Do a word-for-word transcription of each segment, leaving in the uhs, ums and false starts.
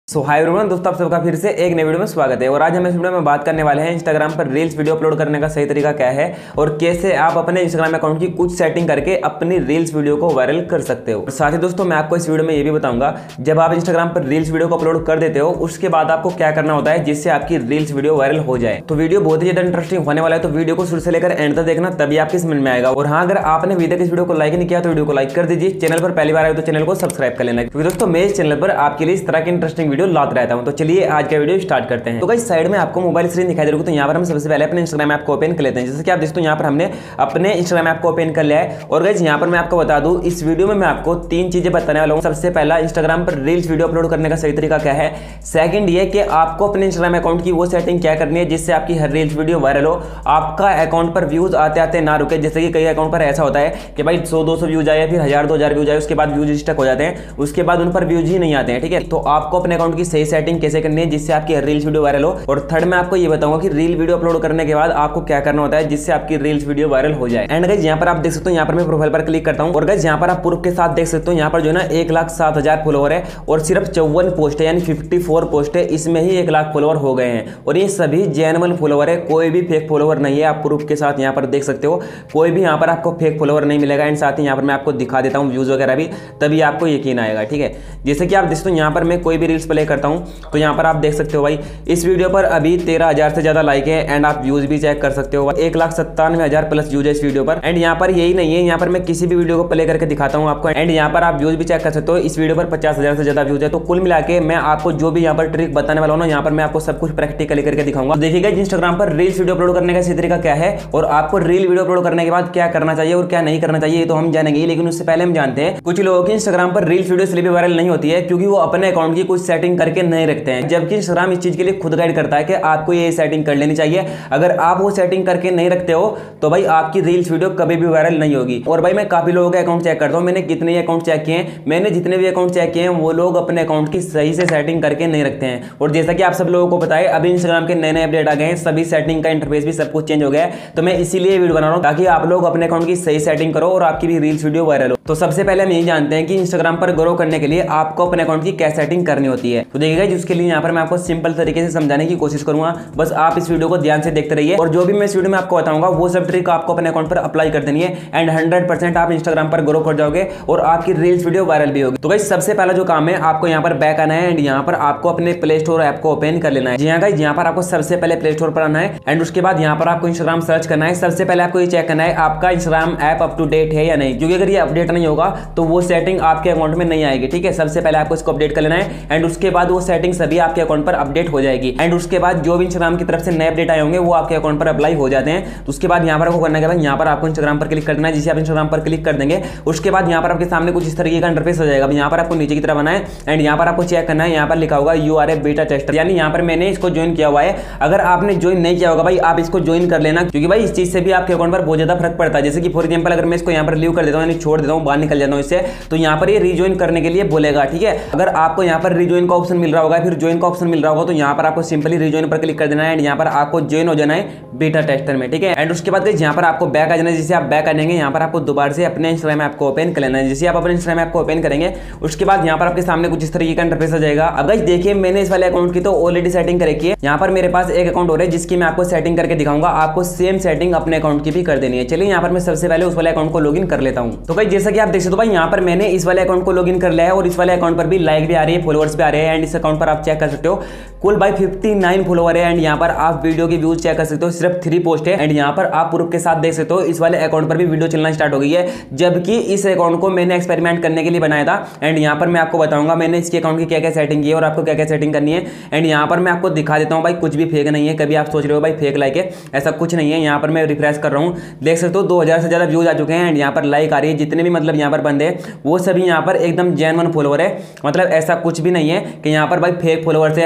सो hi everyone दोस्तों, आप सबका फिर से एक नई वीडियो में स्वागत है। और आज हम इस वीडियो में बात करने वाले हैं इंस्टाग्राम पर रील्स वीडियो अपलोड करने का सही तरीका क्या है और कैसे आप अपने इंस्टाग्राम अकाउंट की कुछ सेटिंग करके अपनी रील्स वीडियो को वायरल कर सकते हो। और साथ ही दोस्तों मैं आपको इस वीडियो में ये भी बताऊंगा, जब आप इंस्टाग्राम पर रील्स वीडियो को अपलोड कर देते हो उसके बाद आपको क्या करना होता है जिससे आपकी रील्स वीडियो वायरल हो जाए। तो वीडियो बहुत ही ज्यादा इंटरेस्टिंग होने वाला है, तो वीडियो को शुरू से लेकर एंड तक देखना, तभी आपकी समझ में आएगा। और हाँ, अगर आपने अभी तक इस वीडियो को लाइक नहीं किया तो वीडियो को लाइक कर दीजिए। चैनल पर पहली बार आए तो चैनल को सब्सक्राइब कर लेना, क्योंकि दोस्तों मैं इस चैनल पर आपके लिए इस तरह की इंटरेस्टिंग वीडियो लाता रहता हूं। तो चलिए आज का वीडियो स्टार्ट करते हैं। तो गाइस साइड में आपको मोबाइल स्क्रीन दिखाई दे रही है, तो यहाँ पर हम सबसे पहले अपने इंस्टाग्राम ऐप को ओपन कर लेते हैं। जैसे कि आप दोस्तों यहाँ पर हमने अपने इंस्टाग्राम ऐप को ओपन कर लिया है। और गाइस यहाँ पर मैं आपको बता दूं, इस वीडियो में मैं आपको तीन चीजें बताने वाला हूँ। सबसे पहला, इंस्टाग्राम पर रील्स वीडियो अपलोड करने का सही तरीका क्या है। सेकंड ये कि आपको अपने इंस्टाग्राम अकाउंट की वो सेटिंग क्या करनी है जिससे आपकी हर रील्स वीडियो वायरल हो, आपका अकाउंट पर व्यूज आते आते ना रुके। जैसे कि कई अकाउंट पर ऐसा होता है कि भाई सौ दो सौ व्यूज आए, फिर हजार दो हजार व्यूज आए, उसके बाद व्यूज स्टक हो जाते हैं, उसके बाद उन पर व्यूज ही नहीं आते हैं। ठीक है, तो आपको अपने अकाउंट की सही सेटिंग कैसे करनी है जिससे आपकी रील्स वीडियो वायरल हो। और थर्ड मैं आपको ये बताऊंगा कि रील वीडियो अपलोड करने के बाद आपको क्या करना होता है जिससे आपकी रील्स वीडियो वायरल हो जाए। एंड गाइस यहाँ पर आप देख सकते हो, यहाँ पर मैं प्रोफाइल पर क्लिक करता हूँ और गाइस यहाँ पर आप प्रूफ के साथ देख सकते हो, यहाँ पर जो है ना एक लाख सात हजार फॉलोवर है और सिर्फ चौवन पोस्ट है, यानी फिफ्टी फोर पोस्ट है, इसमें ही एक लाख फॉलोवर हो गए हैं। और ये सभी जेन्युइन फॉलोवर है, कोई भी फेक फॉलोवर नहीं है। आप प्रूफ के साथ यहाँ पर देख सकते हो, कोई भी यहाँ पर आपको फेक फॉलोवर नहीं मिलेगा। एंड साथ ही यहाँ पर मैं आपको दिखा देता हूँ व्यूज वगैरह भी, तभी आपको यकीन आएगा। ठीक है, जैसे कि आप दोस्तों यहाँ पर मैं कोई भी रील्स प्ले करता हूँ तो यहाँ पर आप देख सकते हो भाई इस वीडियो पर अभी तेरह हजार से ज्यादा लाइक है। एंड आप व्यूज भी चेक कर सकते हो, एक लाख सत्तानवे हजार प्लस व्यूज है इस वीडियो पर। एंड यहाँ पर यही नहीं है, यहाँ पर मैं किसी भी वीडियो को प्ले करके दिखाता हूँ आपको। एंड यहाँ पर आप व्यूज भी चेक कर सकते हो, इस वीडियो पर पचास हजार से ज्यादा व्यूज है। तो कुल मिला के मैं आपको जो भी यहाँ पर ट्रिक बताने वाला हूँ ना, यहाँ पर मैं आपको सब कुछ प्रैक्टिकली करके दिखाऊंगा। देखिएगा इंस्टाग्राम पर रील्स वीडियो अपलोड करने का सही तरीका क्या है और आपको रील वीडियो अपलोड करने के बाद क्या करना चाहिए और क्या नहीं करना चाहिए, ये तो हम जानेंगे। लेकिन उससे पहले हम जानते हैं, कुछ लोगों की इंस्टाग्राम पर रील्स वीडियो इसलिए भी वायरल नहीं होती है क्योंकि वो अपने अकाउंट की कुछ सेटिंग करके नहीं रखते हैं, जबकि इंस्टाग्राम इस चीज के लिए खुद गाइड करता है कि आपको ये सेटिंग कर लेनी चाहिए। अगर आप वो सेटिंग करके नहीं रखते हो तो भाई आपकी रील्स वीडियो कभी भी वायरल नहीं होगी। और भाई मैं काफी लोगों के अकाउंट चेक करता हूं, मैंने कितने ही अकाउंट चेक किए हैं, मैंने जितने भी अकाउंट चेक किए हैं वो लोग अपने अकाउंट की सही से सेटिंग करके नहीं रखते हैं। और जैसा कि आप सब लोगों को पता है, अभी इंस्टाग्राम के नए नए अपडेट आ गए हैं, सभी सेटिंग का इंटरफेस भी सब कुछ चेंज हो गया है। तो मैं इसीलिए वीडियो बना रहा हूं ताकि आप लोग अपने अकाउंट की सही सेटिंग करो और आपकी भी रील्स वीडियो वायरल हो। तो सबसे पहले हम यही जानते हैं कि इंस्टाग्राम पर ग्रो करने के लिए आपको अपने अकाउंट की क्या सेटिंग करनी होती है। तो देखिएगा जिसके लिए यहाँ पर मैं आपको सिंपल तरीके से समझाने की कोशिश करूंगा, बस आप इस वीडियो को ध्यान से देखते रहिए। और जो भी मैं इस वीडियो में आपको बताऊंगा वो सब ट्रिक आपको अपने अकाउंट पर अप्लाई कर देनी है एंड हंड्रेड परसेंट आप इंस्टाग्राम पर ग्रो कर जाओगे और आपकी रील्स वीडियो वायरल भी होगी। तो गाइस सबसे पहला जो काम है, आपको यहाँ पर बैक आना है एंड यहाँ पर आपको अपने प्ले स्टोर ऐप को ओपन कर लेना है। जी हाँ गाइस, यहाँ पर आपको सबसे पहले प्ले स्टोर पर आना है एंड उसके बाद यहाँ पर आपको इंस्टाग्राम सर्च करना है। सबसे पहले आपको ये चेक करना है आपका Instagram app up to date है या नहीं, क्योंकि अगर ये अपडेट नहीं होगा तो वो सेटिंग आपके अकाउंट में नहीं आएगी। ठीक है, सबसे पहले आपको इसको अपडेट कर लेना है एंड उसके बाद वो सेटिंग सभी आपके अकाउंट पर अपडेट हो जाएगी। एंड उसके बाद जो भी इंस्टाग्राम की तरफ से नए अपडेट आए होंगे वो आपके अकाउंट पर अप्लाई हो जाते हैं। तो उसके बाद यहाँ पर आपको करना है, यहाँ पर आपको इंस्टाग्राम पर क्लिक करना है। जिसे आप इंस्टाग्राम पर क्लिक कर देंगे उसके बाद यहाँ पर आपके सामने कुछ इस तरीके का इंटरफेस हो जाएगा। यहाँ पर आपको नीचे की तरफ आना है एंड यहाँ पर आपको चेक करना है, यहाँ पर लिखा होगा you are a beta tester, यानी यहाँ पर मैंने इसको ज्वाइन किया हुआ है। अगर आपने ज्वाइन नहीं किया होगा भाई, आप इसको ज्वाइन कर लेना, क्योंकि भाई इस चीज से भी आपके अकाउंट पर बहुत ज्यादा फर्क पड़ता है। जैसे कि फॉर एग्जाम्पल अगर मैं इसको यहाँ पर लीव कर देता हूँ, यानी छोड़ देता हूँ, बाहर निकल जाता हूँ इससे, तो यहाँ पर ये रिज्वाइन करने के लिए बोलेगा। ठीक है, अगर आपको यहाँ पर रिज्वाइन का ऑप्शन मिल रहा होगा, फिर ज्वाइन का ऑप्शन मिल रहा होगा, तो यहाँ पर आपको सिंपली रिज्वाइन पर क्लिक कर देना है एंड यहाँ पर आपको ज्वाइन हो जाना है बीटा टेस्टर में। ठीक है, एंड उसके बाद यहाँ पर आपको बैक आ जाना है। जिससे आप बैक आ जाएंगे, यहाँ पर आपको दोबारा से अपने इंस्टाग्राम ऐप को ओपन कर लेना है। जैसे आप अपने इंस्टाग्राम ऐप को ओपन करेंगे उसके बाद यहाँ पर आपके सामने कुछ इस तरीके का इंटरफेस आ जाएगा। अब गाइस देखिए, मैंने इस वाले अकाउंट की तो ऑलरेडी सेटिंग कर रखी है। यहाँ पर मेरे पास एक अकाउंट और है जिसकी मैं आपको सेटिंग करके दिखाऊंगा, आपको सेम सेटिंग अपने अकाउंट की भी कर देनी है। चलिए यहाँ पर मैं सबसे पहले उस वाले अकाउंट को लॉगिन कर लेता हूँ। तो गाइस जैसा कि आप देख सकते हो भाई, यहाँ पर मैंने इस वाले अकाउंट को लॉगिन कर लिया है और इस वाले अकाउंट पर भी लाइक भी आ रही है, फॉलोअर्स भी आ रहे हैं। एंड इस अकाउंट पर आप चेक कर सकते हो कुल भाई फिफ्टी नाइन फॉलोवर है। एंड यहाँ पर आप वीडियो की व्यूज चेक कर सकते हो, सिर्फ थ्री पोस्ट है। एंड यहाँ पर आप प्रूफ के साथ देख सकते हो इस वाले अकाउंट पर भी वीडियो चलना स्टार्ट हो गई है, जबकि इस अकाउंट को मैंने एक्सपेरिमेंट करने के लिए बनाया था। एंड यहाँ पर मैं आपको बताऊंगा मैंने इसके अकाउंट की क्या क्या सेटिंग की है और आपको क्या क्या सेटिंग करनी है। एंड यहाँ पर मैं आपको दिखा देता हूँ भाई, कुछ भी फेक नहीं है। कभी आप सोच रहे हो भाई फेक लाइक है, ऐसा कुछ नहीं है। यहाँ पर मैं रिफ्रेश कर रहा हूँ, देख सकते हो दो हजार से ज्यादा व्यूज आ चुके हैं एंड यहाँ पर लाइक आ रही है। जितने भी मतलब यहाँ पर बंदे वो सभी यहाँ पर एकदम जेन्युइन फॉलोवर है, मतलब ऐसा कुछ भी नहीं है कि यहाँ पर भाई फेक फॉलोवर्स है या फिर फेक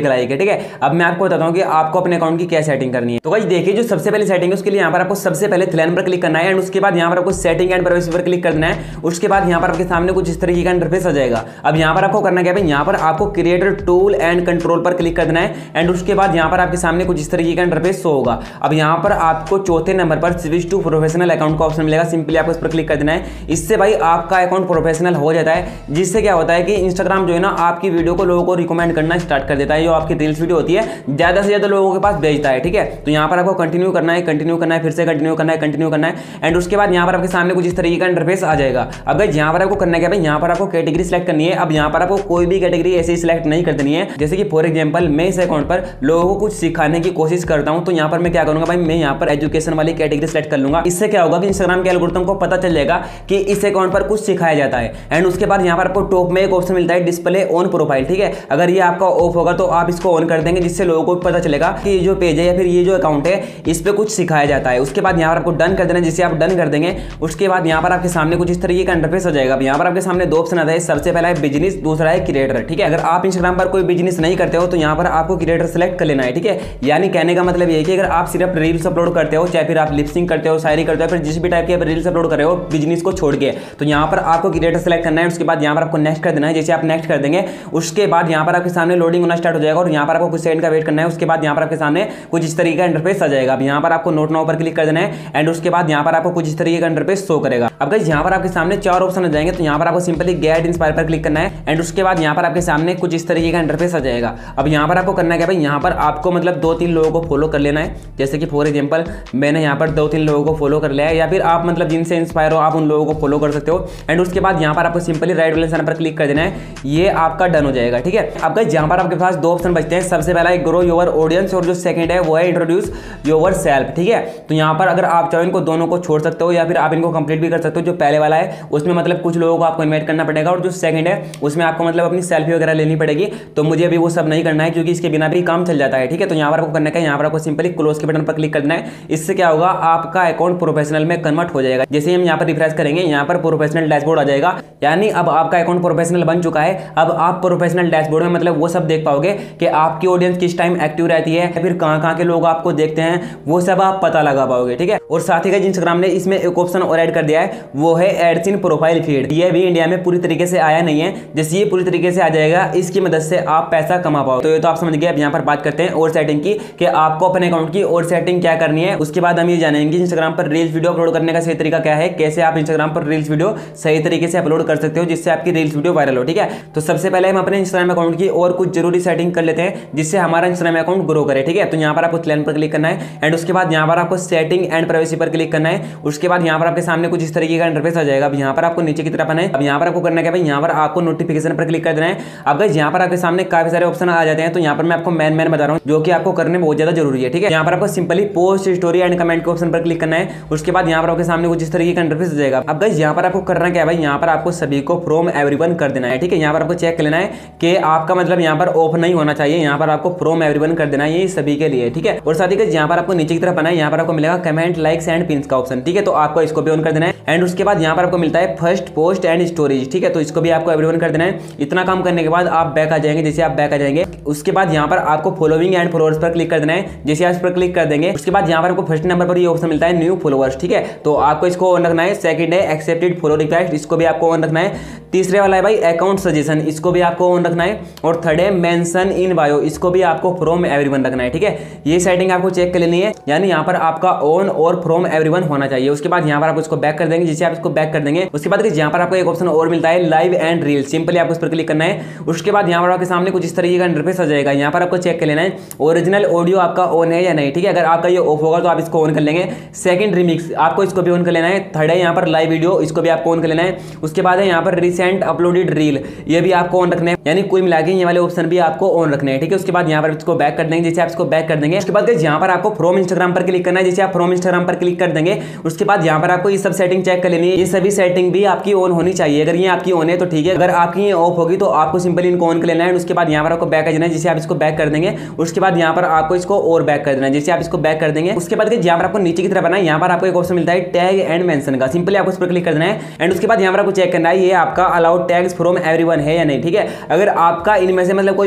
एक लाइक है। ठीक है, अब मैं आपको बताता हूँ कि आपको अपने अकाउंट की क्या सेटिंग करनी है। तो गाइस देखिए, जो सबसे पहले सेटिंग है उसके लिए यहाँ पर आपको सबसे पहले थ्रेड पर क्लिक करना है एंड उसके बाद यहाँ पर आपको सेटिंग एंड प्राइवेसी पर क्लिक करना है। उसके बाद यहाँ पर आपके सामने कुछ इस तरीके का इंटरफेस आ जाएगा। अब यहाँ पर आपको करना क्या है, यहाँ पर आपको क्रिएटर टूल एंड कंट्रोल पर क्लिक करना है एंड उसके बाद यहाँ पर आपके सामने कुछ इस तरीके का इंटरफेस शो होगा। अब यहाँ पर आपको चौथे नंबर पर स्विच टू प्रोफेशनल अकाउंट का ऑप्शन मिलेगा, सिंपली आपको इस पर क्लिक कर देना है। इससे भाई आपका अकाउंट प्रोफेशनल हो जाता है, जिससे क्या होता है कि इंस्टाग्राम जो है ना आपकी वीडियो को लोगों को रिकमेंड करना स्टार्ट कर देता है। जो आपकी रील्स वीडियो होती है ज्यादा से ज्यादा लोगों के पास भेजता है। ठीक है, तो यहाँ पर आपको कंटिन्यू करना है, कंटिन्यू करना है, फिर से कंटिन्यू करना है, कंटिन्यू करना है एंड उसके बाद यहाँ पर आपके सामने कुछ इस तरीके का इंटरफेस आ जाएगा। अब गाइस यहाँ पर आपको करना क्या है, यहाँ पर आपको कैटेगरी सिलेक्ट करनी है। अब यहाँ पर आपको कोई भी कैटेगरी ऐसे ही सिलेक्ट नहीं कर देनी है। जैसे कि फॉर एग्जांपल मैं इस अकाउंट पर लोगों को कुछ सिखाने की कोशिश करता हूं, तो यहाँ पर मैं क्या करूंगा भाई, मैं यहाँ पर एजुकेशन वाली कैटेगरी सेलेक्ट कर लूंगा। इससे क्या होगा कि इंस्टाग्राम के एल्गोरिथम को पता चल जाएगा कि इस अकाउंट पर कुछ सिखाया जाता है। एंड उसके बाद यहाँ पर आपको टॉप में एक ऑप्शन मिलता है डिस्प्ले ऑन प्रोफाइल। ठीक है, अगर ये आपका ऑफ होगा तो आप इसको ऑन कर देंगे, जिससे लोगों को पता चलेगा कि ये जो पेज है या फिर ये जो अकाउंट है इस पर कुछ सिखाया जाता है। उसके बाद यहाँ पर आपको डन कर देना, जिससे आप डन कर देंगे उसके बाद यहाँ पर आपके सामने कुछ इस तरीके का इंटरफेस हो जाएगा। अब यहाँ पर आपके सामने दो ऑप्शन आता है, सबसे पहला है बिजनेस, दूसरा है क्रिएटर। ठीक है, अगर आप इंस्टाग्राम पर कोई बिजनेस नहीं करते हो तो यहाँ पर आपको क्रिएटर सेलेक्ट कर लेना है। ठीक है, यानी कहने का मतलब ये है कि अगर आप सिर्फ रील्स अपलोड करते हो, चाहे फिर आप लिपसिंग करते हो, शायरी करते हो, फिर जिस भी टाइप के रील्स अपलोड कर रहे हो बिजनेस को छोड़ के, तो यहाँ पर आपको क्रिएटर सेलेक्ट करना है। उसके बाद यहाँ पर आपको नेक्स्ट कर देना है। जैसे आप नेक्स्ट कर देंगे उसके बाद यहाँ पर आपके सामने लोडिंग होना स्टार्ट हो जाएगा और यहाँ पर आपको कुछ सेकंड का वेट करना है। उसके बाद यहाँ पर आपके सामने कुछ इस तरीके का इंटरफेस आ जाएगा। अब यहाँ पर आपको नोट नाउ पर क्लिक कर देना है एंड उसके बाद यहाँ पर आपको कुछ इस तरीके का इंटरफेस शो करेगा। अब गाइस यहाँ पर आपके सामने चार ऑप्शन आ जाएंगे, तो यहाँ पर आपको सिंपली गेट इंस्पायर पर क्लिक करना है एंड उसके बाद यहाँ पर आपके सामने कुछ इस तरीके का इंटरफेस आ जाएगा। अब यहाँ पर आपको करना क्या भाई, यहाँ पर आपको मतलब दो तीन लोगों को फॉलो कर लेना है। जैसे कि फॉर एग्जांपल मैंने यहाँ पर दो तीन लोगों को फॉलो कर लिया है, या फिर आप मतलब जिनसे इंस्पायर हो आप उन लोगों को फॉलो कर सकते हो। एंड उसके बाद यहाँ पर आपको सिंपली राइट वाले निशान पर क्लिक कर देना है, ये आपका डन हो जाएगा। ठीक है, अब गाइस यहाँ पर आपके पास दो ऑप्शन बचते हैं, सबसे पहला है ग्रो योर ऑडियंस और जो सेकंड है वो है इंट्रोड्यूस योर सेल्फ। ठीक है, तो यहाँ पर अगर आप चाहो इनको दोनों को छोड़ सकते हो या फिर आप इनको कंप्लीट भी कर सकते हो। जो पहले वाला है उसमें मतलब कुछ लोगों को आपको इन्वाइट करना पड़ेगा और जो सेकंड है उसमें आपको मतलब अपनी सेल्फी वगैरह लेनी पड़ेगी। तो मुझे अभी वो सब नहीं करना है क्योंकि इसके बिना भी काम चल जाता है। ठीक है, तो यहाँ पर आपको करना है, यहाँ पर आपको सिंपली क्लोज के बटन पर क्लिक करना है। इससे क्या होगा, आपका अकाउंट प्रोफेशनल में कन्वर्ट हो जाएगा। जैसे हम यहाँ पर रिफ्रेश करेंगे, यहाँ पर प्रोफेशनल डैशबोर्ड आ जाएगा, यानी अब आपका अकाउंट प्रोफेशनल बन चुका है। अब आप प्रोफेशनल डैशबोर्ड में मतलब वो सब देख पाओगे कि आपकी ऑडियंस किस टाइम एक्टिव रहती है, फिर कहाँ कहाँ के लोग आपको देखते हैं, वो सब आप पता लगा पाओगे। ठीक है, और साथ ही इंस्टाग्राम ने इसमें एक ऑप्शन और ऐड कर दिया है, वो है एड्स इन प्रोफाइल फीड। ये भी इंडिया में पूरी तरीके से आया नहीं है, जैसे ये पूरी तरीके से आ जाएगा इसकी मदद से आप पैसा कमा पाओ। तो ये तो आप समझ गए। अब यहाँ पर बात करते हैं और सेटिंग की कि आपको अपने अकाउंट की और सेटिंग क्या करनी है। उसके बाद हम ये जानेंगे इंस्टाग्राम पर रील्स वीडियो अपलोड करने का सही तरीका क्या है, कैसे आप इंस्टाग्राम पर रील्स वीडियो सही तरीके से अपलोड कर सकते हो जिससे आपकी रील्स वीडियो वायरल हो। ठीक है, तो सबसे पहले हम अपने इंस्टाग्राम अकाउंट की और कुछ जरूरी सेटिंग कर लेते हैं जिससे हमारा इंस्टाग्राम अकाउंट ग्रो करे। ठीक है, तो यहाँ पर आपको प्लान पर क्लिक करना है एंड उसके बाद यहाँ पर आपको सेटिंग एंड प्राइवेसी पर क्लिक करना है। उसके बाद यहाँ पर आपके सामने कुछ इस तरीके का इंटरफेस आ जाएगा। अब यहाँ पर आपको नीचे की तरफ आना है। अब यहाँ पर आपको करना क्या भाई, यहाँ पर आपको नोटिफिकेशन पर क्लिक कर देना है। अब गाइस यहाँ पर आपके सामने काफी सारे ऑप्शन आ जाते हैं, तो यहाँ पर मैं आपको मैन मैन बता रहा हूँ जो कि आपको करने बहुत ज्यादा जरूरी है। ठीक है, यहाँ पर आपको simply post story and comment के ऑप्शन पर क्लिक करना है। उसके बाद यहाँ पर आपके सामने कुछ इस तरीके का इंटरफेस आ जाएगा। अब गाइस यहाँ पर आपको करना क्या है भाई, यहाँ पर आपको सभी को फ्रॉम एवरीवन कर देना है। ठीक है, यहाँ पर आपको चेक कर लेना है कि आपका मतलब यहाँ पर ऑफ नहीं होना चाहिए, यहाँ पर आपको फ्रॉम एवरीवन कर देना है, ये सभी के लिए। ठीक है, और साथ ही यहाँ पर आपको नीचे की तरफ आना है, यहाँ पर आपको मिलेगा कमेंट लाइक्स एंड पिन्स का ऑप्शन। ठीक है, तो आपको इसको भी ऑन कर देना है एंड उसके बाद यहाँ पर आपको मिलता है फर्स्ट पोस्ट एंड स्टोरेज। ठीक है, तो इसको भी आपको एवरीवन कर देना है। इतना काम करने के बाद आप बैक आ जाएंगे। जैसे आप बैक आ जाएंगे उसके बाद यहाँ पर आपको फॉलोइंग एंड फॉलोअर्स पर क्लिक कर देना है। जैसे आप इस पर क्लिक कर देंगे उसके बाद यहाँ पर आपको फर्स्ट नंबर पर ये ऑप्शन मिलता है न्यू फॉलोअर्स। ठीक है, तो आपको इसको ऑन रखना है। सेकंड है एक्सेप्टेड फॉलो रिक्वेस्ट, इसको भी आपको ऑन रखना है। तीसरे वाला है भाई अकाउंट सजेशन, इसको भी आपको ऑन रखना है। और थर्ड है मेंशन इन बायो, इसको भी आपको फ्रॉम एवरीवन रखना है। ठीक है, ये सेटिंग आपको चेक कर लेनी है, यानी यहाँ पर आपका ऑन और फ्रॉम एवरीवन होना चाहिए। उसके बाद यहाँ पर आप इसको बैक कर देंगे। जैसे आप इसको बैक कर देंगे उसके बाद यहाँ पर आपको एक ऑप्शन और मिलता है लाइव एंड रील, सिंपली आपको इस पर क्लिक करना है। उसके बाद यहाँ पर आपके सामने कुछ इस तरीके का इंटरफेस आ जाएगा। यहाँ पर आपको चेक कर लेना है ओरिजिनल ऑडियो आपका ऑन है या नहीं। ठीक है, अगर आपका ये ऑफ होगा तो आप इसको ऑन कर लेंगे। सेकंड रिमिक्स आपको इसको भी ऑन कर लेना है। थर्ड है यहाँ पर लाइव वीडियो, इसको भी आपको ऑन कर लेना है। उसके बाद है यहाँ पर रिसेंट अपलोडेड रील, ये भी आपको ऑन रखना है, यानी कुल मिला के ये वाले ऑप्शन भी आपको ऑन रखने हैं। ठीक है, उसके बाद यहाँ पर इसको बैक कर देंगे। जैसे आप इसको बैक कर देंगे उसके बाद यहाँ पर आपको फ्रॉम इंस्टाग्राम पर क्लिक करना है। जैसे आप फ्रॉम इंस्टाग्राम पर क्लिक कर देंगे उसके बाद यहाँ पर आपको ये सब सेटिंग चेक कर लेनी है। ये सभी सेटिंग भी आपकी ऑन होनी चाहिए। अगर ये आपकी ऑन है तो ठीक है, अगर आपकी ये ऑफ होगी तो आपको सिंपली इनको ऑन कर लेना है। उसके बाद यहाँ पर आपको बैक आ जाना है। जैसे आप इसको बैक कर देंगे उसके बाद यहाँ पर आपको इसको और बैक कर देना है। जैसे आप इसको बैक कर देंगे उसके बाद यहाँ पर आपको नीचे की तरफ आना है। यहाँ पर आपको एक ऑप्शन मिलता है टैग एंड मेंशन का, सिंपली आपको इस पर क्लिक कर देना है। एंड उसके बाद यहाँ पर आपको चेक करना है ये आपका अलाउड टैग्स फ्रॉम एवरीवन है या नहीं। ठीक है, अगर आपका इनमें से मतलब कोई और सा हो रहा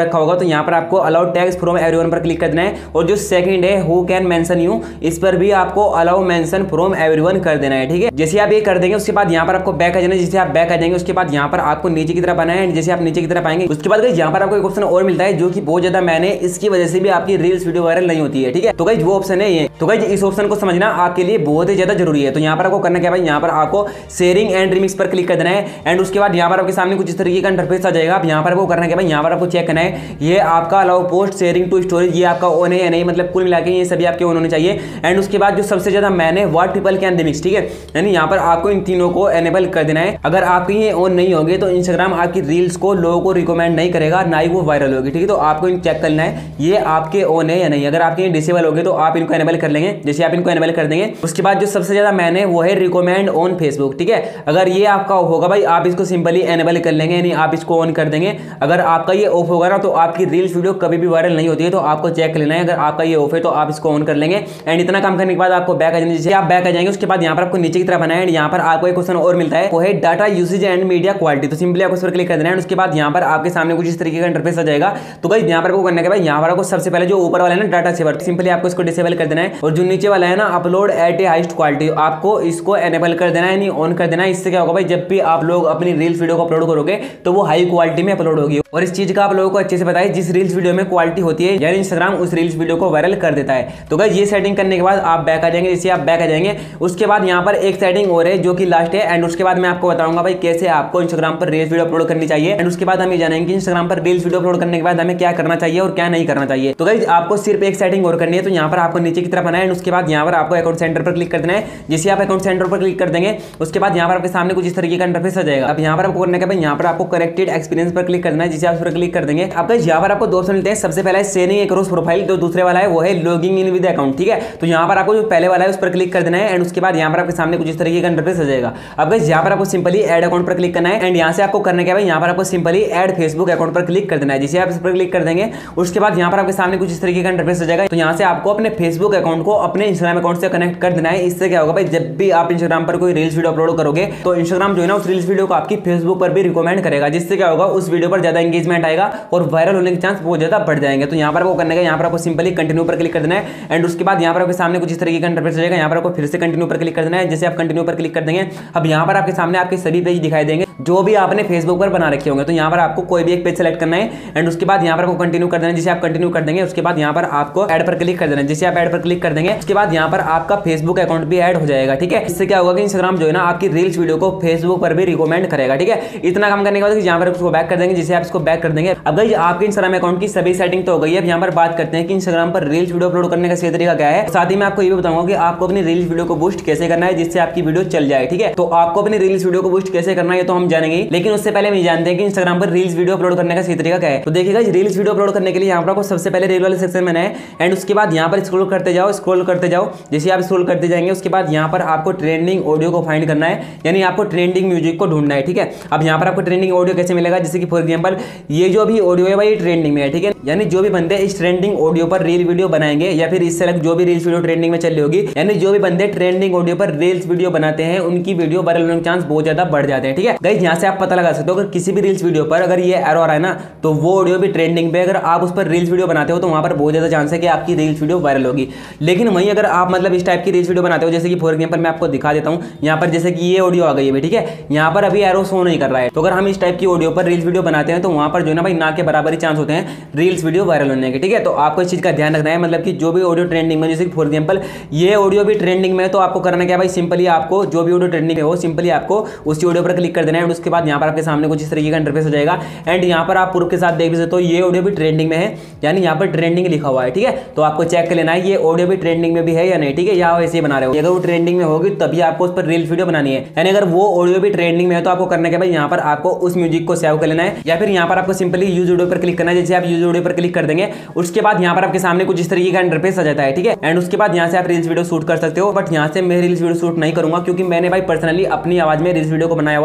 रखा होगा तो यहाँ पर आपको अलाउ टैग्स फ्रॉम एवरीवन पर क्लिक कर देना है। और जो सेकंड है हु कैन मेंशन यू, इस पर भी आपको अलाउ मेंशन फ्रॉम एवरीवन कर देना है। ठीक है, जैसे आप ये कर देंगे उसके बाद यहाँ पर आपको बैक आ जाना है। जैसे आप बैक आ जाएंगे उसके बाद यहाँ पर आपको नीचे की तरफ आना है। जैसे आप नीचे की तरफ आएंगे उसके बाद गाइस यहाँ पर आपको एक ऑप्शन और मिलता है जो कि बहुत ज्यादा मैंने इसकी वजह से भी आपकी रील्स वीडियो वायरल नहीं होती है। ठीक है, तो गाइस वो ऑप्शन है ये। तो गाइस इस ऑप्शन को समझना आपके लिए बहुत ही ज्यादा जरूरी है। तो यहाँ पर आपको करना क्या है, यहाँ पर आपको शेयरिंग एंड रिमिक्स पर क्लिक कर देना है। एंड उसके बाद यहाँ पर आपके सामने कुछ इस तरीके का इंटरफेस आ जाएगा। अब यहाँ पर आपको करना क्या है, यहाँ पर आपको चेक करना है ये आपका allow post sharing to storage, ये आपका ऑन है या नहीं, मतलब कुल मिला के ये सभी आपके ऑन होने चाहिए। एंड उसके बाद जो सबसे ज्यादा मैंने व्हाट पीपल कैन रिमिक्स, ठीक है, यानी यहाँ पर आपको इन तीनों को एनेबल कर देना है। अगर आपके ये ऑन नहीं होंगे तो इंस्टाग्राम आपकी रील्स को लोगों को रिकमेंड नहीं करेगा, ना ही वो वायरल होगी। ठीक है, तो आपको इन चेक करना है ये आपके ऑन है या नहीं। अगर आपके ये डिसेबल होंगे तो आप इनको एनेबल कर लेंगे। जैसे आप इनको एनेबल कर देंगे उसके बाद जो सबसे ज्यादा मैंने वो है रिकमेंड ऑन फेसबुक। ठीक है, अगर ये आपका ऑफ होगा भाई आप इसको सिंपली एनेबल कर लेंगे, यानी आप इसको ऑन कर देंगे। अगर आपका ये ऑफ होगा ना तो आपकी रील्स वीडियो कभी भी वायरल नहीं होती है, तो आपको चेक कर लेना है। अगर आपका ये ऑफ है तो आप इसको ऑन कर लेंगे। एंड इतना काम करने के बाद आपको बैक आ जाएंगे। जैसे आप बैक आ जाएंगे उसके बाद यहाँ पर आपको नीचे की तरफ आना है। यहाँ पर आपको एक क्वेश्चन और मिलता है वो है data usage and media quality. तो सिंपली आपको उस पर क्लिक कर देना है। उसके बाद यहाँ पर आपके सामने कुछ इस तरीके का इंटरफेस आ जाएगा। तो गाइस यहाँ पर आपको करने के बाद यहाँ पर आपको सबसे पहले जो ऊपर वाला है ना डाटा सेवर, सिंपली आपको इसको डिसेबल कर देना है। और जो नीचे वाला है ना upload at a highest quality, आपको इसको एनेबल कर देना है, यानी ऑन कर देना है। इससे क्या होगा भाई, जब भी आप लोग अपनी रील्स वीडियो को अपलोड करोगे तो वो हाई क्वालिटी में अपलोड होगी। और इस चीज का आप लोगों को अच्छे से पता है, जिस रील्स वीडियो में क्वालिटी होती है यानी इंस्टाग्राम उस रील्स वीडियो को वायरल कर देता है। तो गाइस ये सेटिंग करने के बाद आप बैक आ जाएंगे। जैसे आप बैक आ जाएंगे उसके बाद यहाँ पर एक सेटिंग और है जो कि लास्ट है। एंड उसके बाद मैं आपको बताऊंगा भाई कैसे आपको इंस्टाग्राम पर रील्स वीडियो अपलोड करनी चाहिए। एंड उसके बाद हम ये जानेंगे कि इंस्टाग्राम पर रील्स वीडियो अपलोड करने के बाद हमें क्या करना चाहिए और क्या नहीं करना चाहिए। तो गाइस आपको सिर्फ एक सेटिंग और करनी है। तो यहाँ पर आपको नीचे की तरफ आना है। उसके बाद यहाँ पर आपको अकाउंट सेंटर पर क्लिक कर देना है। जैसे आप अकाउंट सेंटर पर क्लिक कर देंगे उसके बाद यहाँ पर आपके सामने कुछ इस तरीके का इंटरफेस आ जाएगा। अब यहाँ पर आपको करना क्या है, यहाँ पर आपको करेक्टेड एक्सपीरियंस पर क्लिक करना है। जिसे आप उस पर क्लिक कर देंगे आपका यहाँ पर आपको दो ऑप्शन मिलते हैं। सबसे पहला है शेयरिंग अक्रॉस प्रोफाइल, जो दूसरे वाला है वो है लॉगिंग इन विद अकाउंट। ठीक है, तो यहाँ पर आपको जो पहले वाला है उस पर क्लिक कर देना है। एंड उसके बाद यहाँ पर आपके सामने कुछ इस तरीके का इंटरफेस आ जाएगा। अब गाइस यहाँ पर आपको सिंपली ऐड अकाउंट पर क्लिक करना है। एंड यहाँ से आपको करना क्या है, यहाँ पर आपको सिंपली ऐड फेसबुक अकाउंट पर क्लिक कर देना है। जिसे आप इस पर क्लिक कर देंगे उसके बाद यहाँ पर आपके सामने कुछ इस तरीके का इंटरफेस आ जाएगा। तो यहाँ से आपको अपने फेसबुक अकाउंट को अपने इंस्टाग्राम अकाउंट से कनेक्ट कर देना है। इससे क्या होगा भाई, जब भी आप इंस्टाग्राम पर कोई रील्स वीडियो अपलोड करोगे तो इंस्टाग्राम जो है ना उस रील्स वीडियो को आपकी फेसबुक पर भी रिकमेंड करेगा। जिससे क्या होगा, उस वीडियो पर ज्यादा एंगेजमेंट आएगा और वायरल होने के चांस बहुत ज्यादा बढ़ जाएंगे। तो यहाँ पर आपको करने का, यहाँ पर आपको सिंपली कंटिन्यू पर क्लिक कर देना है। एंड उसके बाद यहाँ पर आपके सामने कुछ इस तरीके का इंटरफेस आ जाएगा। यहाँ पर आपको फिर से कंटिन्यू पर क्लिक कर देना है। जैसे आप कंटिन्यू पर क्लिक कर देंगे अब यहाँ पर आपके सामने आपके सभी पेज दिखाई देंगे जो भी आपने फेसबुक पर बना रखे होंगे। तो यहाँ पर आपको कोई भी एक पेज सेलेक्ट करना है। एंड उसके बाद यहाँ पर आपको कंटिन्यू कर देना है। जिसे आप कंटिन्यू कर देंगे उसके बाद यहाँ पर आपको ऐड पर क्लिक कर देना है। जिसे आप ऐड पर क्लिक कर देंगे उसके बाद यहाँ पर आपका फेसबुक अकाउंट भी ऐड हो जाएगा। ठीक है, इससे क्या होगा कि इंस्टाग्राम जो है ना आपकी रील्स वीडियो को फेसबुक पर भी रिकमेंड करेगा। ठीक है, इतना काम करने के बाद यहाँ पर उसको बैक कर देंगे। जिसे आप इसको बैक कर देंगे अब गाइस आपके इंस्टाग्राम अकाउंट की सभी सेटिंग तो हो गई है। अब यहाँ पर बात करते हैं कि इंस्टाग्राम पर रील्स वीडियो अपलोड करने का सही तरीका क्या है। साथ ही मैं आपको ये भी बताऊंगा कि आपको अपनी रील्स वीडियो को बूस्ट कैसे करना है जिससे आपकी वीडियो चल जाए। ठीक है, तो आपको अपनी रील्स वीडियो को बूस्ट कैसे करना है तो हम जानेंगे, लेकिन उससे पहले हम जानते हैं कि इंस्टाग्राम पर रील्स वीडियो अपलोड करने का सही तरीका क्या है। तो देखिएगा रील्स वीडियो अपलोड करने के लिए यहाँ पर आपको सबसे पहले रील वाले सेक्शन में है। एंड उसके बाद यहाँ पर स्क्रॉल करते जाओ स्क्रॉल करते जाओ जैसे आप स्क्रॉल करते जाएंगे उसके बाद यहाँ पर आपको ट्रेंडिंग ऑडियो को फाइंड करना है, यानी आपको ट्रेंडिंग म्यूजिक को ढूंढना है। ठीक है, अब यहाँ पर आपको ट्रेंडिंग ऑडियो कैसे मिलेगा, जैसे कि फॉर एग्जांपल ये जो भी ऑडियो है भाई ट्रेंडिंग में है। ठीक है, यानी जो भी बंदे इस ट्रेंडिंग ऑडियो पर रील वीडियो बनाएंगे या फिर इससे अलग जो भी रील्स वीडियो ट्रेंडिंग में चल रही होगी, यानी जो भी बंदे ट्रेंडिंग ऑडियो पर रील्स वीडियो बनाते हैं उनकी वीडियो वायरल होने के चांस बहुत ज्यादा बढ़ जाते हैं। ठीक है गाइस, यहाँ से आप पता लगा सकते हो अगर किसी भी रील्स वीडियो पर अगर ये एरो आ रहा है ना तो वो ऑडियो भी ट्रेंडिंग पे, अगर आप उस पर रील्स वीडियो बनाते हो तो वहां पर बहुत ज्यादा चांस है कि आपकी रील्स वीडियो वायरल होगी। लेकिन वहीं अगर आप मतलब इस टाइप की रील्स वीडियो बनाते हो, जैसे कि फॉर एग्जांपल मैं आपको दिखा देता हूं, यहाँ पर जैसे कि ये ऑडियो आ गई है, ठीक है, यहाँ पर अभी एरो शो नहीं कर रहा है, तो अगर हम इस टाइप की ऑडियो पर रील्स वीडियो बनाते हैं तो वहां पर जो है ना भाई ना के बराबर ही चांस होते हैं रील्स वीडियो वायरल होने के। ठीक है, तो आपको इस चीज का ध्यान रखना है, मतलब कि जो भी ऑडियो ट्रेंडिंग में, जैसे फॉर एग्जांपल ये ऑडियो भी ट्रेंडिंग में है तो आपको करना क्या भाई, सिंपली आपको जो भी ऑडियो ट्रेंडिंग है वो सिंपली आपको उसी ऑडियो पर क्लिक कर देना है। उसके बाद यहाँ पर आपके सामने कुछ इस तरीके का इंटरफेस हो जाएगा। एंड यहाँ पर आप प्रूफ के साथ देख भी सकते हो ये ऑडियो भी ट्रेंडिंग में है, यानी यहाँ पर ट्रेंडिंग लिखा हुआ है। ठीक है, तो आपको चेक कर लेना है ये ऑडियो भी ट्रेंडिंग में भी है या नहीं। ठीक है, या वैसे ही बना रहे हो, अगर वो ट्रेंडिंग में होगी तभी आपको उस पर रील्स वीडियो बनानी है। यानी अगर वो ऑडियो भी ट्रेंडिंग में है तो आपको करना क्या भाई, यहाँ पर आपको उस म्यूजिक को सेव कर लेना है, या फिर यहाँ पर आपको सिंपली यूज ऑडियो पर क्लिक करना है। जैसे आप यूज ऑडियो पर क्लिक कर देंगे उसके बाद यहाँ पर आपके सामने कुछ इस तरीके का इंटरफेस आ जाता है। ठीक है, एंड उसके बाद यहाँ से आप रील्स वीडियो शूट कर सकते हो, बट यहाँ से मैं रील्स वीडियो शूट नहीं करूंगा क्योंकि मैंने भाई पर्सनली अपनी आवाज में रील्स वीडियो को बनाया हुआ है, तो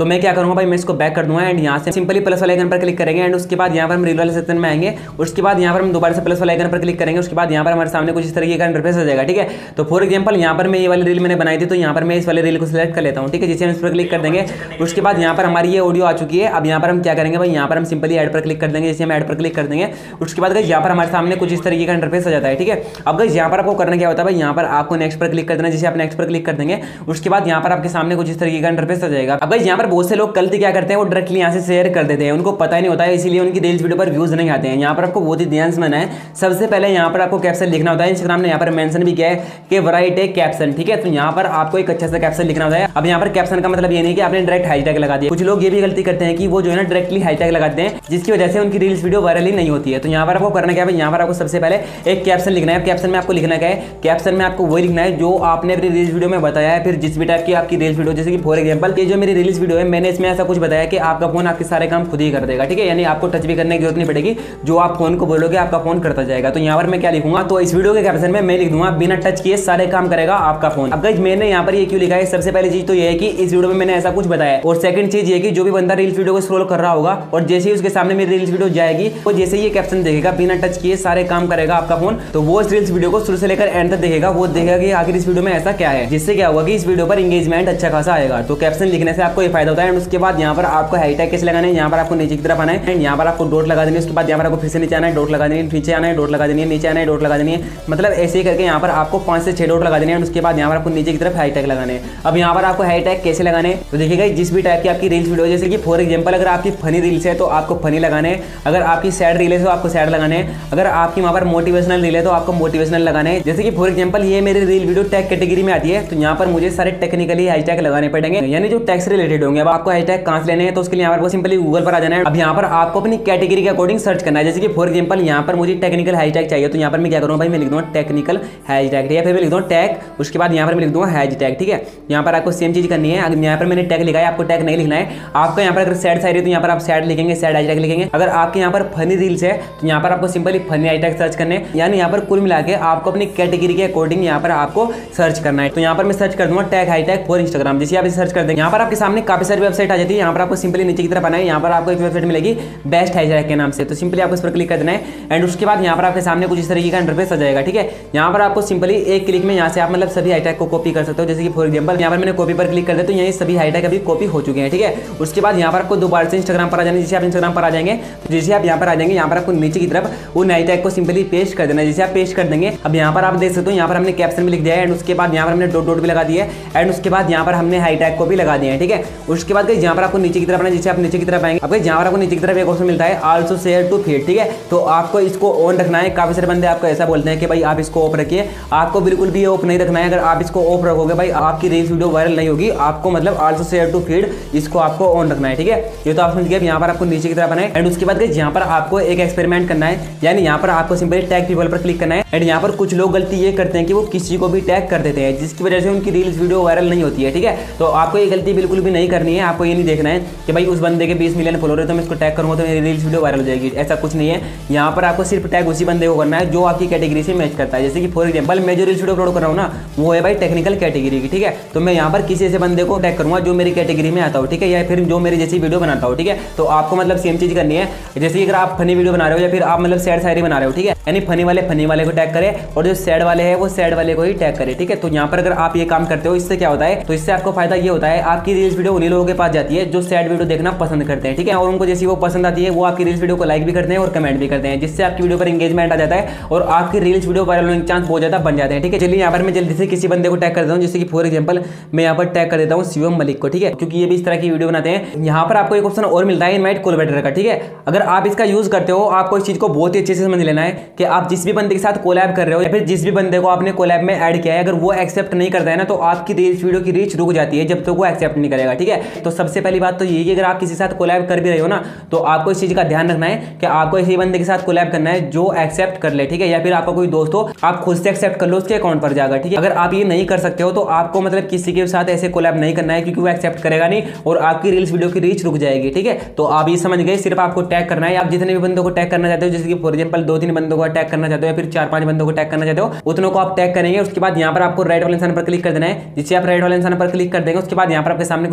मैं क्या करूंगा भाई, मैं इसको बैक कर दूंगा एंड यहाँ से सिंपली प्लस वाले आइकन पर क्लिक करेंगे एंड उसके बाद यहाँ पर हम रील वाले सेक्शन में आएंगे। उसके बाद यहाँ पर हम दोबारा से प्लस वाले आइकन पर क्लिक करेंगे। उसके बाद यहाँ पर हमारे सामने कुछ इस तरीके का इंटरफेस हो जाएगा। ठीक है, तो फॉर एग्जाम्पल यहाँ पर मैं ये वाली रील मैंने बनाई थी, तो यहाँ पर मैं इस वाले रील को सिलेक्ट कर लेता हूँ। ठीक है, जिसे हम इस पर क्लिक कर देंगे। उसके बाद यहाँ पर हमारी ये ऑडियो आ चुकी है। अब यहाँ पर हम क्या करेंगे भाई, यहाँ पर हम सिंपली ऐड पर क्लिक कर देंगे। जैसे हम ऐड पर क्लिक कर देंगे उसके बाद यहाँ पर हमारे सामने कुछ इस तरीके का इंटरफेस हो जाता है। ठीक है, अब गाइस यहाँ पर आपको करना क्या होता है भाई, यहाँ पर आपको नेक्स्ट पर क्लिक कर देना। जैसे आप नेक्स्ट पर क्लिक कर देंगे उसके बाद यहाँ पर आपके सामने कुछ इस तरीके का इंटरफेस हो जाएगा। अब गाइस यहाँ पर बहुत से लोग गलती क्या करते हैं, वो डायरेक्टली यहाँ से शेयर कर देते हैं, उनको पता ही नहीं होता है, इसीलिए उनकी रील्स वीडियो पर व्यूज नहीं आते हैं। यहाँ पर आपको बहुत ही ध्यान से मानना है। सबसे पहले यहाँ पर आपको कैप्शन लिखना होता है। इंस्टाग्राम ने यहाँ पर मेंशन भी किया है कि राइट ए कैप्शन। ठीक है, तो यहाँ पर आपको एक अच्छा सा कैप्शन लिखना होता है। अब यहाँ पर कैप्शन का मतलब ये नहीं कि आपने डायरेक्ट हैशटैग लगा दिया। कुछ लोग ये भी गलती करते हैं कि वो जो है ना डायरेक्टली हैशटैग लगाते हैं, जिसकी वजह से उनकी रील्स वीडियो वायरल ही नहीं होती है। तो यहाँ पर आपको करना क्या है, यहाँ पर आपको सबसे पहले एक कैप्शन लिखना है। कैप्शन में आपको लिखना क्या है, कैप्शन में आपको वही लिखना है जो आपने अपनी रील्स वीडियो में बताया है। फिर जिस भी टाइप की आपकी रील्स वीडियो, जैसे कि फॉर एग्जांपल ये जो मेरी रील्स वीडियो है, मैंने इसमें ऐसा कुछ बताया कि आपका फोन आपके सारे काम खुद ही कर देगा। ठीक है, यानी आपको टच भी करने की जरूरत नहीं पड़ेगी, जो आप फोन को बोलोगे आपका फोन करता जाएगा। तो यहाँ पर मैं क्या लिखूंगा, तो इस वीडियो के कैप्शन में मैं लिख दूंगा बिना टच किए सारे काम करेगा आपका फोन। अब गाइस मैंने यहाँ पर ये क्यों लिखा है, सबसे पहली चीज तो ये है कि इस वीडियो में मैंने ऐसा कुछ बताया, और सेकंड चीज ये कि जो भी बंदा रील्स वीडियो को स्क्रॉल कर रहा होगा और जैसे ही उसके सामने मेरी रील्स वीडियो जाएगी, वो जैसे ही ये कैप्शन देखेगा बिना टच किए सारे काम करेगा आपका फोन, तो वो इस रील्स वीडियो को शुरू से लेकर एंड तक देखेगा। वो देखेगा कि आखिर इस वीडियो में ऐसा क्या है, जिससे क्या होगा कि इस वीडियो पर एंगेजमेंट अच्छा खासा आएगा। तो कैप्शन लिखने से आपको ये फायदा होता है। एंड उसके बाद यहाँ पर आपको हैशटैग कैसे लगाना है, यहाँ पर आपको नीचे की तरफ आना है एंड यहाँ पर आपको डॉट लगा देनी है। उसके बाद यहाँ पर आपको फिर से नीचे आना है, डॉट लगा देनी है, नीचे आना है, डॉट लगा देनी है, नीचे आना है, डॉट लगा देनी है। मतलब ऐसे ही करके यहाँ पर आपको पांच से छह डॉट लगा देनी है। उसके बाद यहाँ पर आपको नीचे की तरफ हैशटैग लगाने हैं। अब यहाँ पर आपको हैशटैग कैसे लगाने हैं, तो देखिएगा जिस भी टाइप की आपकी रील्स वीडियो, जैसे कि फॉर एग्जांपल अगर आपकी फनी रील्स है तो आपको फनी लगाने हैं, अगर आपकी सैड रील है तो आपको सैड लगाने हैं, अगर आपकी वहाँ पर मोटिवेशनल रील है तो आपको मोटिवेशनल लगाने हैं। जैसे कि फॉर एग्जांपल ये मेरी रील वीडियो टैग कैटेगरी में आती है, तो यहाँ पर मुझे सारे टेक्निकली हैशटैग लगाने पड़ेंगे, यानी जो टैग से रिलेटेड होंगे। अब आपको हैशटैग कहाँ से लेने हैं, तो उसके लिए यहाँ पर सिंपली गूगल पर आ जाना है। अब यहाँ पर आपको अपनी कैटेगरी के अकॉर्डिंग सर्च करना है। जैसे कि फॉर एग्जांपल यहाँ पर मुझे टेक्निकल हैशटैग चाहिए, तो यहाँ पर मैं क्या करूँगा भाई, मैं लिख दूँगा टेक्निकल हैशटैग, या फिर मैं लिख दूँगा टैग, उसके बाद यहाँ पर मैं लिख दूँगा हैशटैग। ठीक है, यहाँ पर आपको सेम चीज करनी है। अगर यहाँ पर मैंने टैग लिखा है, आपको टैग नहीं लिखना है। आपका यहाँ पर अगर सैड शायरी है तो यहाँ पर आप सैड लिखेंगे, सैड हैशटैग लिखेंगे। अगर आपके यहाँ पर फनी रील्स है तो यहाँ पर आपको सिंपली फनी हैशटैग सर्च करने, यानी यहाँ पर कुल मिला के आपको अपनी कैटेगरी के अकॉर्डिंग यहाँ पर आपको सर्च करना है। तो यहाँ पर मैं सर्च कर दूंगा टैग हैशटैग फॉर इंस्टाग्राम। जैसे आप इसे सर्च कर देंगे, यहाँ पर आपके सामने काफी सारी वेबसाइट आ जाती है। यहाँ पर आपको सिंपली नीचे की तरफ आना है, यहाँ पर आपको एक वेबसाइट मिलेगी बेस्ट हैशटैग के नाम से, तो सिंपली आपको इस पर क्लिक कर देना है एंड उसके बाद यहाँ पर आपके सामने कुछ इस तरीके का इंटरफेस आ जाएगा। ठीक है, यहाँ पर आपको सिंपली एक क्लिक में यहाँ से आप मतलब सभी हैशटैग को कॉपी कर सकते हो। जैसे कि फॉर एग्जांपल यहाँ पर मैंने कॉपी पर क्लिक कर दिया, तो यही सभी हैशटैग अभी कॉपी हो चुके हैं। ठीक है, उसके बाद यहाँ पर आपको दोबारा से इंस्टाग्राम पर आ जाना है। जैसे आप इंस्टाग्राम पर आ जाएंगे, तो जैसे आप यहाँ पर आ जाएंगे, यहाँ पर आपको नीचे की तरफ वो हैशटैग को सिंपली पेस्ट कर देना है। जैसे आप पेस्ट कर देंगे, अब यहाँ पर आप देख सकते हो यहाँ पर हमने कैप्शन भी लिख दिया है एंड उसके बाद यहाँ पर हमने डॉट डॉट भी लगा दिया है एंड उसके बाद यहाँ पर हमने हैशटैग को भी लगा दिया है। ठीक है, उसके बाद यहाँ पर आपको नीचे की तरफ आना, जैसे आप नीचे की तरफ आएंगे, अब यहाँ पर आपको नीचे की तरफ एक ऑप्शन मिलता है आल्सो शेयर टू फीड। ठीक है, तो आपको इसको ऑन रखना है। काफी सारे बंदे आपको ऐसा बोलते हैं कि भाई आप इसको ऑफ रखिए, आपको बिल्कुल भी ऑफ नहीं रखना है। अगर आप इसको ऑफ रखोगे भाई आपकी रील्स वीडियो वायरल नहीं होगी। आपको मतलब आल्सो शेयर टू फीड इसको आपको ऑन रखना है। ठीक है, ये तो आप समझ गए। यहाँ पर आपको नीचे की तरफ आना है एंड उसके बाद यहाँ पर आपको एक एक्सपेरिमेंट करना है, यानी यहाँ पर आपको सिंपली टैग पीपल पर क्लिक करना है एंड यहाँ पर कुछ लोग गलती ये करते हैं कि वो किसी को भी टैग कर देते हैं, जिसकी वजह से उनकी रील्स वीडियो वायरल नहीं होती है। ठीक है, तो आपको ये गलती बिल्कुल भी नहीं करनी है। आपको ये नहीं देखना है कि भाई उस बंदे के बीस मिलियन फॉलोअर है तो मैं इसको टैग करूंगा तो मेरी रील्स वीडियो वायरल हो जाएगी, ऐसा कुछ नहीं है। यहाँ पर आपको सिर्फ टैग उसी बंदे को करना है जो आपकी कैटेगरी से मैच करता है। जैसे कि फॉर एग्जांपल मैं जो रील्स वीडियो अपलोड कर रहा हूँ ना, वो है भाई टेक्निकल कैटेगरी की। ठीक है, तो मैं यहाँ पर किसी ऐसे बंदे को टैग करूंगा जो मेरी कैटेगरी में आता हो। ठीक है, या फिर जो मेरी जैसी वीडियो बनाता हो। ठीक है, तो आपको मतलब सेम चीज करनी है। जैसे अगर आप फनी वीडियो बना रहे हो या फिर आप मतलब सैड शायरी बना रहे हो, ठीक है, यानी फनी वाले फनी वाले को टैग करें और जो सैड वाले हैं वो सैड वाले को ही टैग करें। ठीक है, तो यहाँ पर अगर आप ये काम करते हो, इससे क्या होता है, तो इससे आपको फायदा ये होता है आपकी रील्स वीडियो उन्हीं लोगों के पास जाती है जो सैड वीडियो देखना पसंद करते हैं। ठीक है, और उनको जैसी वो पसंद आती है वो आपकी रील्स वीडियो को लाइक भी करते हैं और कमेंट भी करते हैं, जिससे आपकी वीडियो पर एंगेजमेंट आ जाता है और आपकी रील्स वीडियो वायरल होने के चांस बहुत ज्यादा बन जाते हैं। ठीक है, चलिए यहाँ पर मैं जल्दी से किसी बंदे को टैग कर देता हूँ। जैसे कि फॉर एग्जांपल मैं यहाँ पर टैग कर देता हूँ शिवम मलिक को। ठीक है, क्योंकि ये भी इस तरह की वीडियो बनाते हैं। यहाँ पर आपको एक ऑप्शन और मिलता है इनवाइट कोलैबोरेटर का। ठीक है, अगर आप इसका यूज करते हो, आपको इस चीज को बहुत ही अच्छे से समझ लेना है कि आप जिस भी बंदे के साथ कोलैब कर रहे हो या फिर जिस भी बंदे को आपने कोलैब में ऐड किया है, अगर वो एक्सेप्ट नहीं करता है ना, तो आपकी रील्स वीडियो की रीच रुक जाती है जब तक तो वो एक्सेप्ट नहीं करेगा। ठीक है, तो सबसे पहली बात तो ये कि अगर आप किसी के साथ कोलैब कर भी रहे हो ना, तो आपको इस चीज का ध्यान रखना है कि आपको ऐसे बंदे के साथ कोलैब करना है जो एक्सेप्ट कर ले। ठीक है, या फिर आपका कोई दोस्त हो, आप खुद से एक्सेप्ट कर लो उसके अकाउंट पर जाकर। ठीक है, अगर आप ये नहीं कर सकते हो तो आपको मतलब किसी के साथ ऐसे कोलैब नहीं करना है, क्योंकि वो एक्सेप्ट करेगा नहीं और आपकी रील्स वीडियो की रीच रुक जाएगी। ठीक है, तो आप ये समझ गए, सिर्फ आपको टैग करना है। आप जितने भी बंदों को टैग करना चाहते हो, जैसे कि फॉर एग्जांपल दो तीन बंदों को टैग करना चाहते हो या फिर चार पांच बंदों को टैग करना चाहते हो, उतनों को आप टैग करेंगे। उसके बाद यहाँ पर आपको राइट वाले निशान पर क्लिक कर देना है। जिससे आप राइट वाले निशान पर क्लिक कर देंगे, उसके बाद यहाँ पर आपके सामने कुछ इस तरीके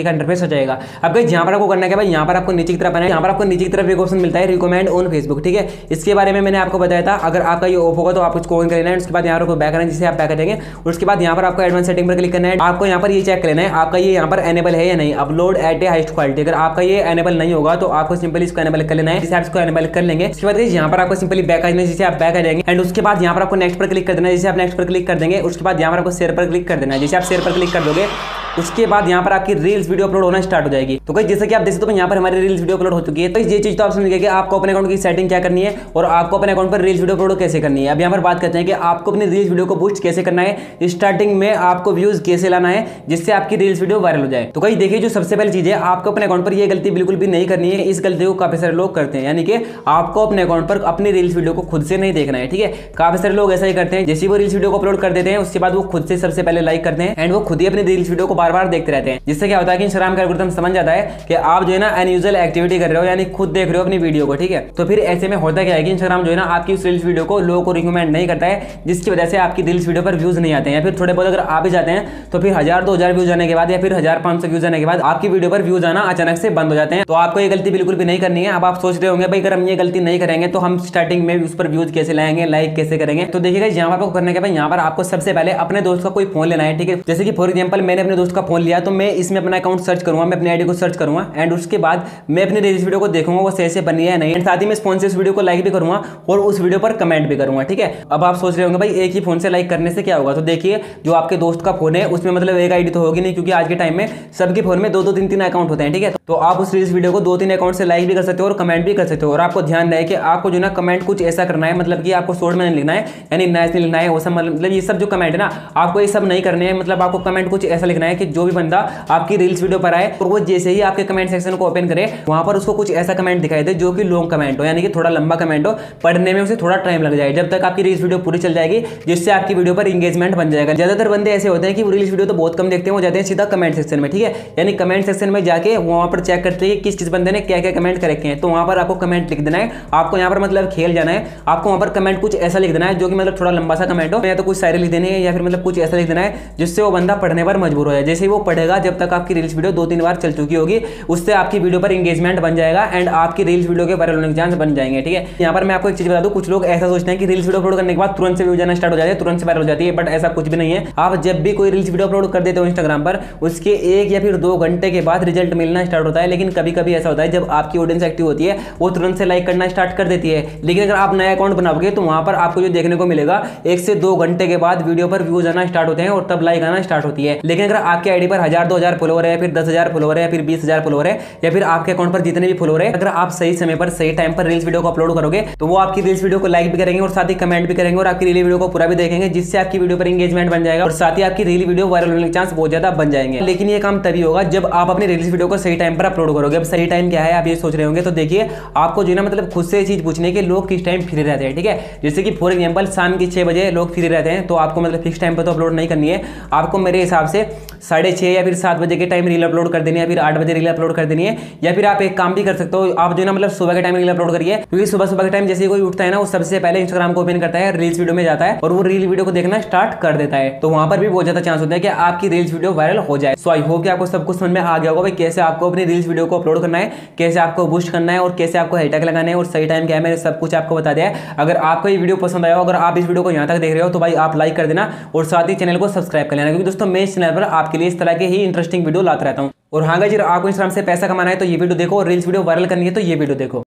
का इंटरफेस हो जाएगा। अब गाइस यहाँ पर आपको करना है भाई, यहाँ पर आपको नीचे की तरफ आना है, यहाँ पर आपको नीचे की तरफ एक ऑप्शन मिलता है रिकमेंड ऑन फेसबुक, ठीक है। इसके बारे में मैंने आपको बताया था, अगर आपका ये ऑफ होगा तो आप इसको ऑन कर लेना है। उसके बाद यहाँ पर बैक करना है, जिसे आप बैक करेंगे। उसके बाद यहाँ पर आपको एडवांस सेटिंग पर क्लिक करना है। आपको यहाँ पर ये चेक कर लेना है आपका ये यहाँ पर एनेबल है या नहीं, upload at a highest quality. अगर आपका ये एनेबल नहीं होगा तो आपको सिंपली इसको एनेबल कर लेना है, जिसे आप इसको एनेबल कर लेंगे। इसके बाद यहाँ पर आपको सिंपली बैक आ जाना है, जिसे आप बैक आ जाएंगे। एंड उसके बाद यहाँ पर आपको नेक्स्ट पर क्लिक कर देना है, जिसे आप नेक्स्ट पर क्लिक कर देंगे। उसके बाद यहाँ पर आपको शेयर पर क्लिक कर देना है, जिसे आप शेयर पर क्लिक कर दोगे। उसके बाद यहाँ पर आपकी रील्स वीडियो अपलोड होना स्टार्ट हो जाएगी। तो गाइस जैसे कि आप देख सकते हो यहाँ पर हमारी रील्स वीडियो अपलोड हो चुकी है। तो ये चीज तो आप समझ गए कि आपको अपने अकाउंट की सेटिंग क्या करनी है और आपको अपने अकाउंट पर रील्स वीडियो अपलोड कैसे करनी है। अब यहाँ पर बात करते हैं कि आपको अपनी रील्स वीडियो को बूस्ट कैसे करना है, स्टार्टिंग में आपको व्यूज कैसे लाना है जिससे आपकी रील्स वीडियो वायरल हो जाए। तो गाइस देखिए, जो सबसे पहली चीज है, आपको अपने अकाउंट पर ये गलती बिल्कुल भी नहीं करनी है। इस गलती को काफी सारे लोग करते हैं, यानी कि आपको अपने अकाउंट पर अपनी रील्स वीडियो को खुद से नहीं देखना है, ठीक है। काफी सारे लोग ऐसा ही करते हैं, जैसे वो रील्स वीडियो को अपलोड कर देते हैं उसके बाद वो खुद से सबसे पहले लाइक करते हैं एंड वो खुद ही अपनी रील्स वीडियो को बार बार देखते रहते हैं। जिससे क्या होता है कि इंस्टाग्राम का एल्गोरिथम समझ जाता है कि आप जो है ना अनयूजुअल एक्टिविटी कर रहे हो, यानी खुद देख रहे हो अपनी वीडियो को, ठीक है। तो फिर ऐसे में होता क्या है कि इंस्टाग्राम जो है ना आपकी उस रील्स वीडियो को लोगों को रिकमेंड नहीं करता है, जिसकी वजह से आपकी रील्स वीडियो पर व्यूज नहीं आते हैं, या फिर थोड़े बहुत अगर आ भी जाते हैं तो फिर हजार दो हजार व्यूज आने के बाद या फिर हजार पांच सौ व्यूज आने के बाद आपकी वीडियो पर व्यूज आना अचानक से बंद हो जाते हैं। तो आपको ये गलती बिल्कुल भी नहीं करनी है। अब आप सोच रहे होंगे भाई अगर हम ये गलती नहीं करेंगे तो हम स्टार्टिंग में उस पर व्यूज कैसे लाएंगे, लाइक कैसे करेंगे। तो देखिएगा यहाँ पर आपको करने के भाई, यहाँ पर आपको सबसे पहले अपने दोस्त का कोई फोन लेना है, ठीक है। जैसे कि फॉर एग्जाम्पल मैंने अपने दोस्त का फोन लिया तो मैं इसमें अपना अकाउंट सर्च करूंगा, मैं अपनी आईडी को सर्च करूंगा एंड उसके बाद मैं अपनी रील्स वीडियो को देखूंगा वो सही से बनी है या नहीं। साथ ही मैं स्पॉन्सर वीडियो को लाइक भी करूंगा और उस वीडियो पर कमेंट भी करूंगा, ठीक है। अब आप सोच रहे होंगे भाई एक ही फोन से लाइक करने से क्या होगा। तो देखिए, जो आपके दोस्त का फोन है उसमें मतलब एक आईडी तो होगी नहीं, क्योंकि आज के टाइम में सबके फोन में दो दो तीन तीन अकाउंट होते हैं, ठीक है। तो आप उस रील्स वीडियो को दो तीन अकाउंट से लाइक भी कर सकते हो और कमेंट भी कर सकते हो। और आपको ध्यान रहे कि आपको जो ना कमेंट कुछ ऐसा करना है, मतलब कि आपको शॉर्ट में नहीं लिखना है, यानी नाइस नहीं लिखना है, वो सब मतलब ये सब जो कमेंट है ना आपको ये सब नहीं करने हैं। मतलब आपको कमेंट कुछ ऐसा लिखना है कि जो भी बंदा आपकी रील्स वीडियो पर आए और वो जैसे ही आपके कमेंट सेक्शन को ओपन करे वहां पर उसको कुछ ऐसा कमेंट दिखाई दे जो कि लॉन्ग कमेंट हो, यानी कि थोड़ा लंबा कमेंट हो, पढ़ने में उसे थोड़ा टाइम लग जाए, जब तक आपकी रील्स वीडियो पूरी चल जाएगी, जिससे आपकी वीडियो पर इंगेजमेंट बन जाएगा। ज्यादातर बंदे ऐसे होते हैं कि रील्स वीडियो तो बहुत कम देखते हैं, वो जाते हैं सीधा कमेंट सेक्शन में, ठीक है। यानी कमेंट सेक्शन में जाके वहां पर चेक करते हैं किस किस बंदे ने क्या क्या कमेंट कर रखे हैं, तो वहां पर आपको कमेंट लिख देना है। आपको यहाँ पर मतलब खेल जाना है, आपको वहां पर कमेंट कुछ ऐसा लिख देना है जो कि मतलब थोड़ा लंबा सा कमेंट हो, या तो कुछ शायरी लिख देनी है या फिर मतलब कुछ ऐसा लिख देना है जिससे वो बंदा पढ़ने पर मजबूर हो जाए। जैसे ही वो पढ़ेगा, जब तक आपकी रील्स वीडियो दो तीन बार चल चुकी होगी, उससे आपकी वीडियो पर इंगेजमेंट बन जाएगा एंड आपकी रील्स वीडियो के वायरल होने के चांस बन जाएंगे, ठीक है। यहाँ पर मैं आपको एक चीज बता दूं, कुछ लोग ऐसा सोचते हैं कि रील्स वीडियो अपलोड करने के बाद तुरंत से व्यूज आना स्टार्ट हो जाते हैं, तुरंत से वायरल हो जाती है, बट ऐसा कुछ भी नहीं है। आप जब भी कोई रील्स वीडियो अपलोड कर देते हो इंस्टाग्राम पर, उसके एक या फिर दो घंटे के बाद रिजल्ट मिलना स्टार्ट होता है। लेकिन कभी कभी ऐसा होता है जब आपकी ऑडियंस एक्टिव होती है वो तुरंत से लाइक करना स्टार्ट कर देती है, लेकिन अगर आप नया अकाउंट बनाओगे तो वहां पर आपको जो देखने को मिलेगा एक से दो घंटे के बाद वीडियो पर व्यूज आना स्टार्ट होते हैं और तब लाइक आना स्टार्ट होती है। लेकिन अगर आपके आईडी पर हजार दो हजार फॉलोवर है, फिर दस हजार फॉलोवर है, या फिर बीस हजार फॉलोवर है, या फिर आपके अकाउंट पर जितने भी फॉलोवर है, अगर आप सही समय पर सही टाइम पर रील्स वीडियो को अपलोड करोगे तो वो आपकी रील्स वीडियो को लाइक भी करेंगे और साथ ही कमेंट भी करेंगे और आपकी रील वीडियो को पूरा भी देखेंगे, जिससे आपकी वीडियो पर एंगेजमेंट बन जाएगा और साथ ही आपकी रील वीडियो वायरल होने के चांस बहुत ज्यादा बन जाएंगे। लेकिन ये काम तभी होगा जब आप अपनी रील्स वीडियो को सही टाइम पर अपलोड करोगे। अब सही टाइम क्या है आप ये सोच रहे होंगे, तो देखिए आपको जो ना मतलब खुद से चीज पूछने के लोग किस टाइम फ्री रहते हैं, ठीक है। जैसे कि फॉर एग्जांपल शाम के छह बजे लोग फ्री रहते हैं, तो आपको मतलब फिक्स टाइम पर तो अपलोड नहीं करनी है। आपको मेरे हिसाब से साढ़े छह या फिर सात बजे के टाइम रील अपलोड कर देनी है, या फिर आठ बजे रील अपलोड कर देनी है, या फिर आप एक काम भी कर सकते हो, आप जो ना मतलब सुबह के टाइम रील अपलोड करिए, क्योंकि सुबह सुबह के टाइम जैसे कोई उठता है ना वो सबसे पहले इंस्टाग्राम को ओपन करता है, रील्स वीडियो में जाता है और वो रील वीडियो को देखना स्टार्ट कर देता है, तो वहां पर भी बहुत ज्यादा चांस होता है कि आपकी रील्स वीडियो वायरल हो जाए। सो आई होप कि आपको सब कुछ समझ में आ गया होगा भाई कैसे आपको अपनी रील्स वीडियो को अपलोड करना है, कैसे आपको बूस्ट करना है और कैसे आपको हैशटैग लगाना है और सही टाइम क्या है, मैंने सब कुछ आपको बता दिया है। अगर आपको ये वीडियो पसंद आया हो, अगर आप इस वीडियो को यहाँ तक देख रहे हो तो भाई आप लाइक कर देना और साथ ही चैनल को सब्सक्राइब कर लेना, क्योंकि दोस्तों मैं इस चैनल पर आपके लिए इस तरह के ही इंटरेस्टिंग वीडियो लाता रहता हूँ। और हाँ गाइस, आपको इंस्टाग्राम से पैसा कमाना है तो ये वीडियो देखो, और रील्स वीडियो वायरल करनी है तो ये वीडियो देखो।